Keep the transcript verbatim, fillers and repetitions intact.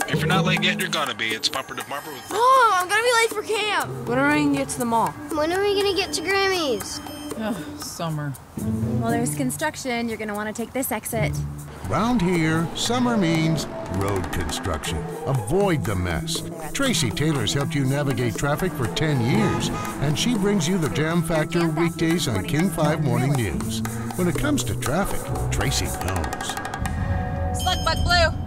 If you're not late yet, you're gonna be. It's bumper to bumper with... Oh, I'm gonna be late for camp. When are we gonna get to the mall? When are we gonna get to Grammy's? Ugh, summer. Well, there's construction. You're gonna want to take this exit. Round here, summer means road construction. Avoid the mess. Tracy Taylor's helped you navigate traffic for ten years, and she brings you the Jam Factor weekdays on King five Morning News. When it comes to traffic, Tracy knows. Slug bug blue.